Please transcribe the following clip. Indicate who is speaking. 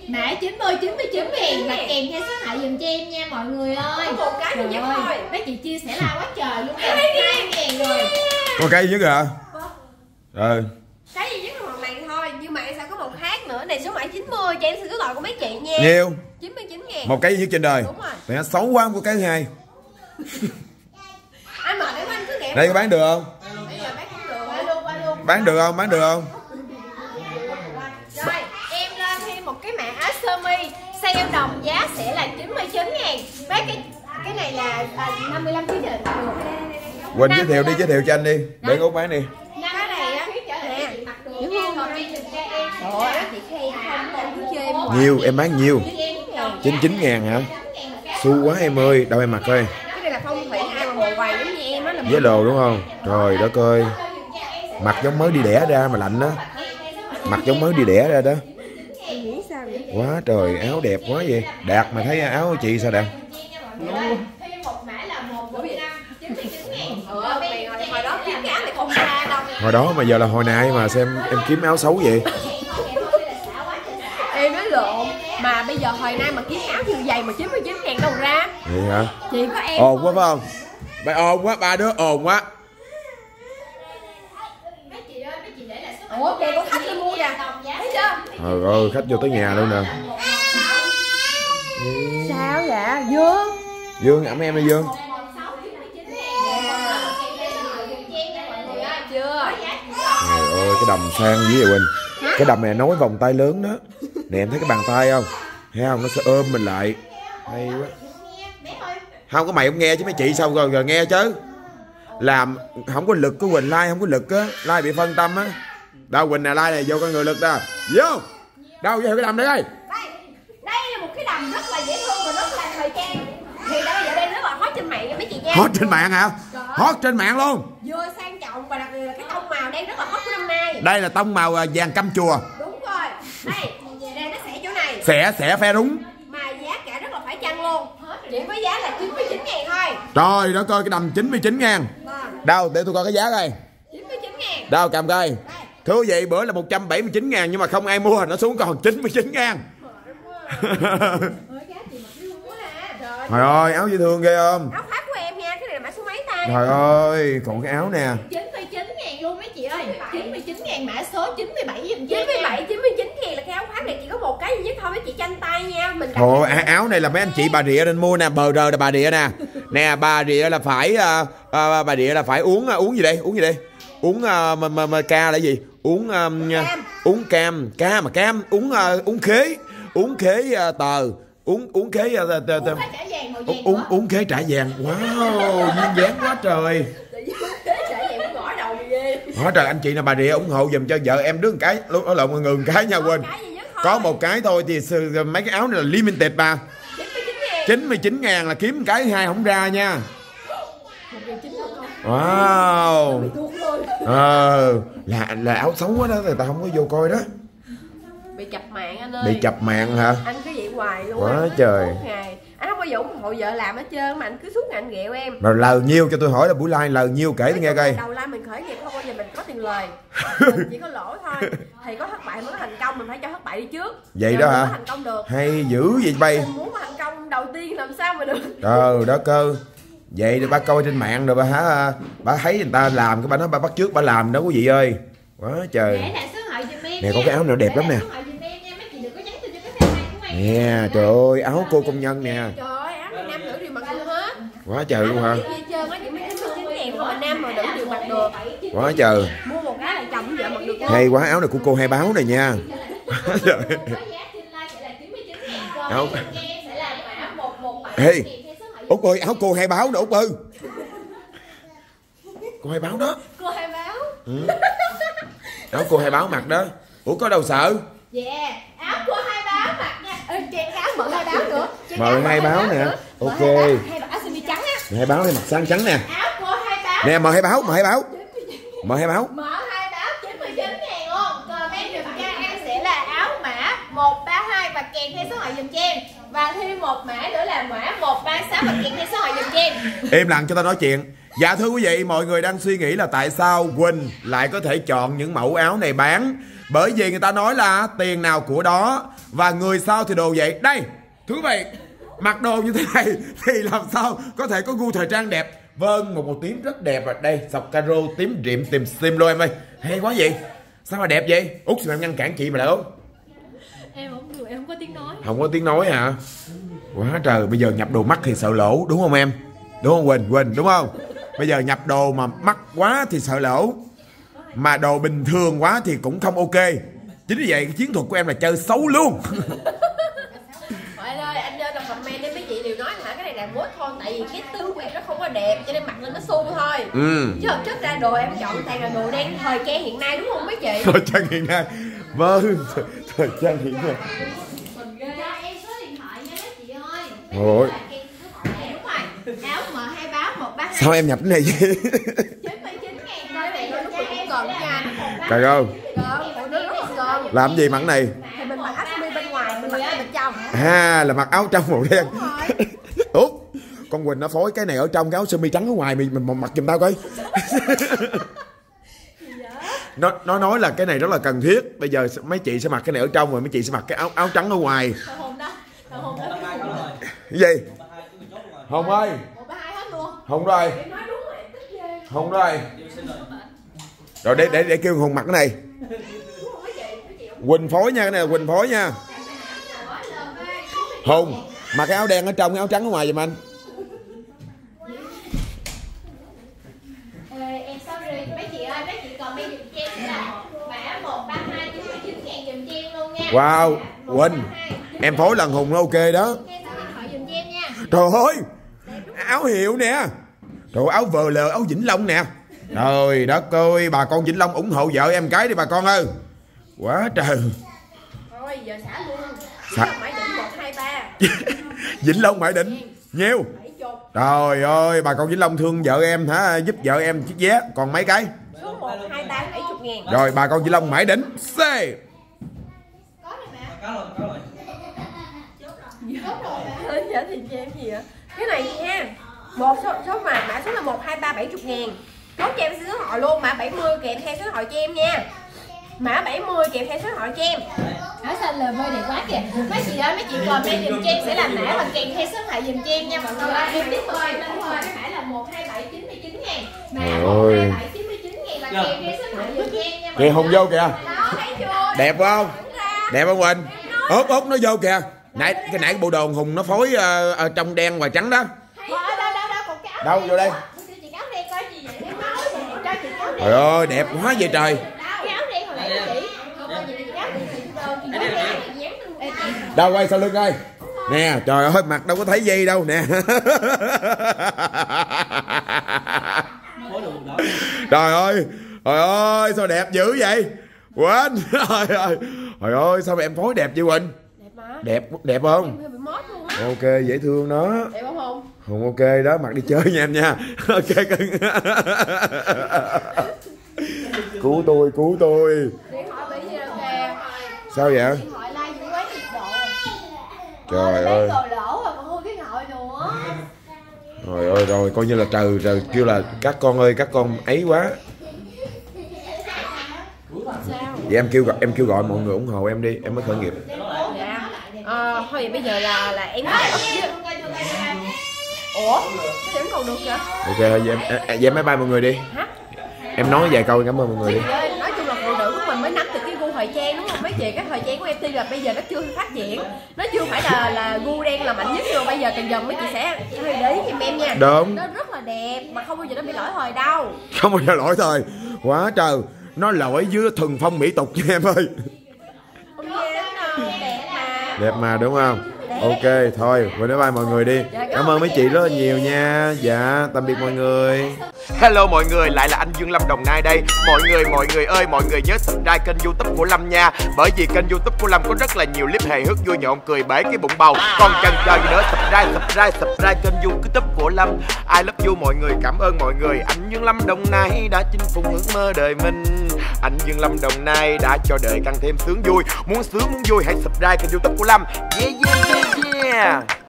Speaker 1: Mã 90 99 ngàn và kèm theo số hại dùm cho em nha mọi người ơi.
Speaker 2: Có một cái duy nhất thôi.
Speaker 1: Mấy chị chia sẻ like quá trời luôn. 2.000 rồi.
Speaker 3: Có cái gì hả? Rồi.
Speaker 2: Cái duy nhất là màu này thôi, nhưng mà em sẽ có một khác nữa. Này số mã 90 cho em xin số gọi của mấy chị nha.
Speaker 3: Nhiêu?
Speaker 2: 99 ngàn.
Speaker 3: Một cái duy nhất trên đời.
Speaker 2: Đúng rồi.
Speaker 3: Mẹ xấu quá, không có cái thứ hai.
Speaker 2: Anh mời để anh cứ đẹp.
Speaker 3: Đây có bán được không?
Speaker 2: Bây giờ bán cũng được.
Speaker 3: Bán được không? Bán được không?
Speaker 1: Rồi, em lên thêm một cái mã áo sơ mi sale đồng giá sẽ là 99 ngàn. Bác cái này là 55 kg được.
Speaker 3: Quỳnh giới thiệu đi, giới thiệu cho anh đi. Để Út bán đi.
Speaker 2: Cái này á, nè. Ủa, chị khen không em cứ chơi em.
Speaker 3: Nhiều, em bán nhiều. 99 ngàn hả? Xu quá em ơi, đâu em mặc coi.
Speaker 2: Cái này là phong thủy ai mà mồ quầy giống như em á là
Speaker 3: Với đồ đúng không? Trời đất ơi. Mặc giống mới đi đẻ ra mà lạnh đó. Mặc giống mới đi đẻ ra đó.
Speaker 2: em nghĩ sao vậy?
Speaker 3: Quá trời, áo đẹp quá vậy. Đạt mà thấy áo của chị sao Đạt?
Speaker 1: Thêm một mã là 145 99 ngàn.
Speaker 2: Hồi đó kiếm cái áo này không ra đâu.
Speaker 3: Hồi đó mà giờ là hồi nay mà xem em kiếm áo xấu vậy.
Speaker 2: Em nói lộn. Mà bây giờ hồi nay mà kiếm áo như vậy mà 99 ngàn đâu ra.
Speaker 3: Vậy hả?
Speaker 2: Chỉ có em.
Speaker 3: Ồn quá phải không? Bà ồn quá, ba đứa ồn quá.
Speaker 2: Ủa kìa có khách đi mua nè. Thấy chưa?
Speaker 3: Trời ơi, khách vô tới nhà luôn nè.
Speaker 2: Sao vậy? Dương.
Speaker 3: Dương, ẩm em đi Dương.
Speaker 2: Chưa?
Speaker 3: Trời ơi, cái đầm sang dữ vậy Quỳnh. Cái đầm này nối vòng tay lớn đó. Nè em thấy cái bàn tay không? Thấy không? Nó sẽ ôm mình lại. Hay quá. Không có mày không nghe chứ mấy chị sao rồi nghe chứ. Làm không có lực của Quỳnh, like không có lực á, like bị phân tâm á. Đâu Quỳnh nè, like này vô con người lực đó. Vô. Đâu vô cái đầm đây ơi.
Speaker 2: Đây là một cái đầm rất là dễ thương và rất là thời trang. Thì đã bây giờ đây rất là hot trên mạng nha mấy chị nha.
Speaker 3: Hot trên mạng hả? Hot trên mạng luôn.
Speaker 2: Vừa sang trọng và đặc biệt là cái tông màu đây rất là hot của năm nay.
Speaker 3: Đây là tông màu vàng căm chùa.
Speaker 2: Đúng rồi. Đây nó sẽ chỗ này.
Speaker 3: Xẻ phe đúng.
Speaker 2: Mà giá cả rất là phải chăng luôn. Chỉ với giá là 99 ngàn thôi.
Speaker 3: Trời đó coi cái đầm 99 ngàn. Đâu để tôi coi cái giá coi.
Speaker 2: 99 ngàn.
Speaker 3: Đâu cầm coi. Thưa vậy bữa là 179 ngàn nhưng mà không ai mua, nó xuống còn 99 ngàn. Trời ơi, áo dễ thương ghê không?
Speaker 2: Áo khoác của em nha, cái này là mã số mấy ta?
Speaker 3: Trời ơi, còn cái áo nè.
Speaker 1: 99 ngàn luôn mấy chị ơi. 99 ngàn mã số 97 dùm cho
Speaker 2: 99 ngàn là cái áo khoác này chỉ có một cái duy nhất thôi mấy chị tranh tay nha. Mình
Speaker 3: Thôi áo này là mấy anh chị Bà Rịa nên mua nè, bờ rờ là Bà Rịa nè. Nè Bà Rịa là phải Bà Rịa là phải uống gì đây? Uống gì đây? Uống ca là gì? Uống uống cam, ca mà cam, uống khế tờ, uống khế uống khế trải vàng. Wow, duyên dáng quá trời. Hóa trời anh chị nào Bà Rịa ủng hộ giùm cho vợ em đứa một cái, lộn mọi người một cái nha quên. Có một cái thôi thì mấy cái áo này là limited mà. 99 ngàn là kiếm cái hai không ra nha. Wow. Là áo xấu quá đó, người ta không có vô coi đó.
Speaker 2: Bị chập mạng anh ơi.
Speaker 3: Bị chập mạng hả?
Speaker 2: Anh cứ vậy hoài luôn.
Speaker 3: Quá trời.
Speaker 2: Anh không bao giờ ủng hộ vợ làm hết trơn mà anh cứ suốt ngày anh ghẹo em.
Speaker 3: Rồi lời nhiêu cho tôi hỏi là buổi live lời nhiêu kể tôi nghe coi.
Speaker 2: Đầu live mình khởi nghiệp không bao giờ mình có tiền lời. Mình chỉ có lỗ thôi. Thì có thất bại mới có thành công, mình phải cho thất bại đi trước.
Speaker 3: Vậy đó hả?
Speaker 2: Thành công được.
Speaker 3: Hay dữ vậy bay.
Speaker 2: Mình muốn thành công đầu tiên làm sao mà được.
Speaker 3: Trời đất ơi. Vậy thì bà coi trên mạng rồi bà hả? Bà thấy người ta làm cái bà nói bà bắt chước bà làm đó quý vị ơi. Quá trời. Nè có cái áo nào đẹp lắm nè. Nè trời ơi áo cô công nhân nè.
Speaker 2: Trời ơi áo này nam nữ đều mặc được hết.
Speaker 3: Quá trời luôn hả?
Speaker 2: Nam mà nữ đều mặc được.
Speaker 3: Quá trời.
Speaker 2: Mua một cái là chồng vợ mặc được.
Speaker 3: Hay quá, áo này của cô Hai Báo này nha. Áo. Ê Út ơi, áo cô Hai Báo nè Út ơi. Cô Hai Báo đó.
Speaker 1: Cô Hai Báo.
Speaker 3: Áo cô Hai Báo mặc đó. Ủa có đâu sợ?
Speaker 1: Yeah, áo cô Hai Báo mặc nha. Trang áo mở Hai Báo nữa.
Speaker 3: Mời Hai Báo nè. Ok.
Speaker 1: Áo sơ mi trắng á.
Speaker 3: Hai Báo này mặc sáng trắng nè.
Speaker 1: Áo cô Hai Báo.
Speaker 3: Nè mời Hai Báo, mời Hai Báo. Mời Hai Báo.
Speaker 1: Mở Hai Báo 99 ngàn luôn. Comment dùm cho em sẽ là áo mã 132 và kèm theo số hỏi dùm cho em. Và thêm một mã nữa là mã 136 và kèm theo số hỏi dùm cho em.
Speaker 3: Im lặng cho tao nói chuyện. Dạ thưa quý vị, mọi người đang suy nghĩ là tại sao Quỳnh lại có thể chọn những mẫu áo này bán. Bởi vì người ta nói là tiền nào của đó, và người sao thì đồ vậy. Đây, thưa quý vị, mặc đồ như thế này thì làm sao có thể có gu thời trang đẹp. Vâng, một màu tím rất đẹp rồi. Đây, sọc caro tím rịm tìm sim luôn em ơi. Hay quá vậy. Sao mà đẹp vậy? Út sao em ngăn cản chị mà lại Út?
Speaker 1: Em không được, em không có tiếng nói.
Speaker 3: Không có tiếng nói hả? Quá trời, bây giờ nhập đồ mắc thì sợ lỗ, đúng không em? Đúng không Quỳnh? Quỳnh đúng không? Bây giờ nhập đồ mà mắc quá thì sợ lỗ, mà đồ bình thường quá thì cũng không ok. Chính vì vậy cái chiến thuật của em là chơi xấu luôn.
Speaker 2: Trời ơi, anh lên trong comment đến mấy chị đều nói hả cái này là mốt thôi, tại vì cái tướng của em nó không có đẹp cho nên mặc lên nó xu thôi. Chứ thực chất ra đồ em chọn toàn là đồ đang thời trang hiện nay đúng không mấy chị?
Speaker 3: Thời trang hiện nay. Vâng, thời trang hiện nay.
Speaker 1: Cho em số điện thoại nha đó chị ơi.
Speaker 3: Ôi.
Speaker 1: Đúng rồi. Áo M23 132.
Speaker 3: Sao em nhập cái này vậy?
Speaker 1: 99.000 coi này cho em
Speaker 2: Còn nha.
Speaker 3: Trời ơi,
Speaker 2: Còn nó rất là gần.
Speaker 3: làm gì mặc cái này?
Speaker 2: Thì mình mặc áo sơ mi bên ngoài, mình mặc ở bên trong.
Speaker 3: À, là mặc áo trong màu đen. Ủa, con Quỳnh nó phối cái này ở trong, cái áo sơ mi trắng ở ngoài, mình mặc giùm tao coi. Nó nói là cái này rất là cần thiết. Bây giờ mấy chị sẽ mặc cái này ở trong, rồi mấy chị sẽ mặc cái áo trắng ở ngoài. Cái gì? Hồng ơi.
Speaker 1: 132 hết luôn.
Speaker 3: Hồng rồi. Hồng rồi. Rồi để kêu Hùng mặc cái này. Quỳnh phối nha, cái này là Quỳnh phối nha. Hùng mặc cái áo đen ở trong, cái áo trắng ở ngoài giùm anh.
Speaker 1: Em sorry mấy chị ơi, mấy chị còn mấy dùm cho em là mã 132 99.000 dùm cho em luôn nha.
Speaker 3: Wow, Quỳnh em phối lần Hùng nó ok đó.
Speaker 1: Nghe số điện thoại dùm cho em nha.
Speaker 3: Trời ơi, áo hiệu nè. Trời, áo VL, áo Vĩnh Long nè. Trời đất ơi, bà con Vĩnh Long ủng hộ vợ em cái đi bà con ơi. Quá trời.
Speaker 2: Thôi giờ xả luôn.
Speaker 3: Xả.
Speaker 2: Mãi định 123.
Speaker 3: Vĩnh Long Mãi Định nhiêu?
Speaker 2: 70.
Speaker 3: Trời ơi, bà con Vĩnh Long thương vợ em hả, giúp vợ em chiếc vé. Còn mấy cái?
Speaker 2: Số 123 70.000.
Speaker 3: Rồi bà con Vĩnh Long Mãi Định C.
Speaker 1: Có rồi mẹ.
Speaker 4: Có rồi.
Speaker 2: Lên trả tiền cho em gì vậy? Cái này nha. Một số mã số là 123 70.000. Chốt cho em số điện thoại luôn, mã 70 kèm theo số điện thoại cho em nha. Mã 70 kèm theo số điện thoại cho em.
Speaker 1: Áo xanh LV đẹp quá kìa. Mấy chị ơi, mấy chị còn mấy dùm cho em sẽ làm mã và kèm theo số điện thoại dùm cho em nha mọi người. Em tiếp tục lên thôi, phải là 127 99.000. Mã 127 99.000 và kèm theo số điện thoại dùm cho em nha mọi người.
Speaker 3: Kìa Hùng vô kìa.
Speaker 1: Đó, thấy chưa?
Speaker 3: Đẹp không? Đẹp không Quỳnh? Út nó vô kìa. Cái nãy bộ đồ Hùng nó phối trong đen và trắng đó.
Speaker 1: Đâu, còn cái áo
Speaker 3: Đâu
Speaker 1: đen
Speaker 3: vô đây?
Speaker 1: đó. Đưa chị áo đen coi gì vậy? Em nói vậy, cho chị áo đen.
Speaker 3: Trời ơi, đẹp quá vậy trời.
Speaker 1: Cái áo đen hồi nãy của chị. Không có gì, chị áo đen chị đâu, chị áo đen chị dán lên. Ê, chị.
Speaker 3: Đâu quay sau lưng coi. Nè, trời ơi, mặt đâu có thấy gì đâu nè. Trời ơi, sao đẹp dữ vậy? Quỳnh, trời ơi, sao mà em phối đẹp vậy Quỳnh?
Speaker 2: Đẹp mà.
Speaker 3: Đẹp không?
Speaker 2: Em hơi bị mót luôn á.
Speaker 3: Ok, dễ thương đó.
Speaker 2: Đẹp không Hùng?
Speaker 3: Hùng ok đó, mặc đi chơi nha em nha. Ok cưng. Cứu tôi.
Speaker 2: Điện thoại bị gì đâu kìa.
Speaker 3: Sao vậy?
Speaker 1: Điện thoại like dữ quá nhiệt độ.
Speaker 3: Trời ơi.
Speaker 1: Đồ lỗ rồi còn mua cái thoại nữa.
Speaker 3: Trời ơi, rồi coi như là trời kêu là các con ơi, các con ấy quá.
Speaker 2: Sao?
Speaker 3: Vậy em kêu gọi mọi người ủng hộ em đi, em mới khởi nghiệp.
Speaker 2: Dạ. Thôi vậy bây giờ là em phải up với. Ủa? Cái điểm còn được kìa.
Speaker 3: Ok thôi, vậy em máy bay mọi người đi.
Speaker 2: Hả?
Speaker 3: Em nói vài câu cảm ơn mọi người đi.
Speaker 2: Chị ơi, nói chung là phụ nữ của mình mới nắm được cái gu thời trang đúng không mấy chị? Cái thời trang của em tuy là bây giờ nó chưa phát triển, nó chưa phải là gu đen là mạnh nhất, nhưng mà bây giờ dần dần mấy chị sẽ để ý giùm em nha.
Speaker 3: Đúng.
Speaker 2: Nó rất là đẹp mà không bao giờ nó bị lỗi thời đâu.
Speaker 3: Không bao giờ lỗi thời. Quá trời. Nó lỗi dưới thuần phong mỹ tục nha em ơi.
Speaker 2: Không nghe đâu, đẹp mà.
Speaker 3: Đẹp mà đúng không? Ok thôi, bye bye mọi người đi. Cảm ơn mấy chị rất là nhiều nha. Dạ, tạm biệt mọi người. Hello mọi người, lại là anh Dương Lâm Đồng Nai đây. Mọi người ơi, mọi người nhớ subscribe kênh YouTube của Lâm nha. Bởi vì kênh YouTube của Lâm có rất là nhiều clip hài hước vui nhộn cười bể cái bụng bầu. Còn chần chờ gì nữa, subscribe kênh YouTube của Lâm. I love you mọi người, cảm ơn mọi người. Anh Dương Lâm Đồng Nai đã chinh phục ước mơ đời mình. Anh Dương Lâm Đồng Nai đã cho đời càng thêm sướng vui. Muốn sướng muốn vui hãy subscribe kênh YouTube của Lâm. Yeah.